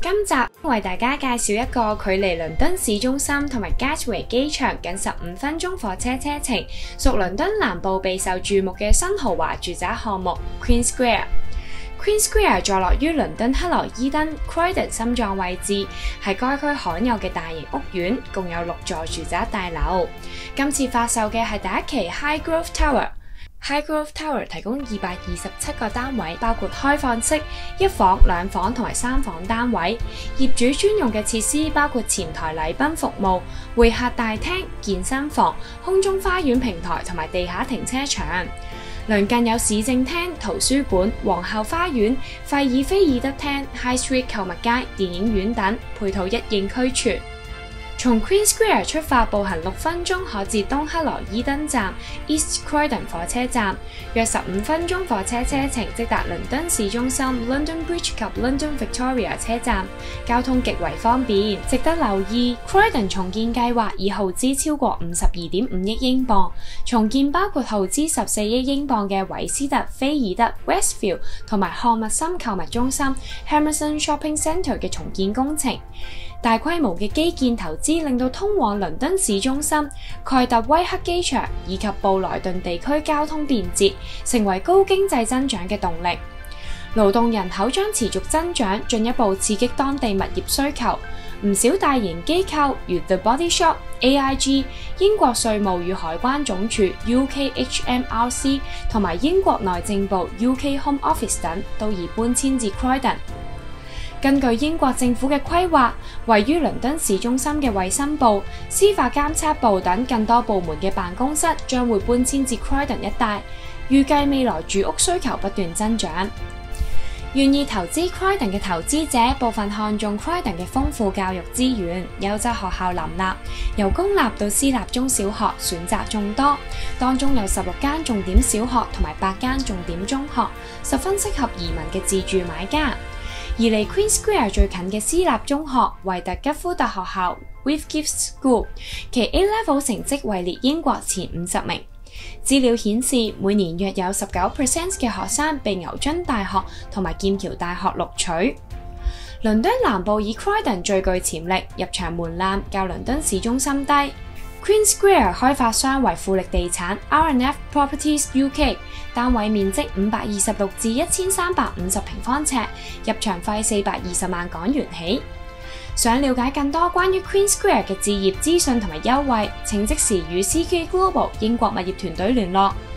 今集為大家介紹一個距離倫敦市中心同埋 Gatwick 機場僅15分鐘火車車程，屬倫敦南部備受注目嘅新豪華住宅項目 Queen Square。Queen Square 坐落於倫敦克羅伊登 Croydon 心臟位置，係該區罕有嘅大型屋苑，共有6座住宅大樓。今次發售嘅係第一期 Highgrove Tower。Highgrove Tower 提供227個單位，包括開放式1房、2房同埋3房單位。業主專用嘅設施包括前台禮賓服務、會客大廳、健身房、空中花園平台同埋地下停車場。鄰近有市政廳、圖書館、皇后花園、費爾菲爾德廳、High Street 購物街、電影院等，配套一應俱全。從 Queen Square 出發，步行6分鐘可至東克羅伊登站 East Croydon 火車站，約15分鐘火車車程即達倫敦市中心 London Bridge 及 London Victoria 車站，交通極為方便。值得留意 ，Croydon 重建計劃已耗資超過52.5億英鎊，重建包括耗資14億英鎊嘅韋斯特菲爾德 Westfield 同埋漢密森購物中心 Hammerson Shopping Centre 嘅重建工程。大規模嘅基建投資令到通往倫敦市中心、蓋特威克機場以及布萊頓地區交通便捷，成為高經濟增長嘅動力。勞動人口將持續增長，進一步刺激當地物業需求。唔少大型機構如 The Body Shop、AIG、英國稅務與海關總署 UKHMRC 同埋英國內政部 UK Home Office 等，都已搬遷至 Croydon。根據英國政府嘅規劃，位於倫敦市中心嘅衛生部、司法監測部等更多部門嘅辦公室將會搬遷至 Croydon 一帶，預計未來住屋需求不斷增長。願意投資 Croydon 嘅投資者，部分看重 Croydon 嘅豐富教育資源，優質學校林立，由公立到私立中小學選擇眾多，當中有16間重點小學同埋8間重點中學，十分適合移民嘅自住買家。而離 Queen Square 最近嘅私立中學維特吉夫特學校 Whitgift School， 其 A-Level 成績位列英國前50名。資料顯示，每年約有19% 嘅學生被牛津大學同埋劍橋大學錄取。倫敦南部以 Croydon 最具潛力，入場門檻較倫敦市中心低。Queen Square 開發商為富力地產 R&F Properties UK， 單位面積526至1350平方尺，入場費420萬港元起。想了解更多關於 Queen Square 嘅置業資訊同埋優惠，請即時與CK Global 英國物業團隊聯絡。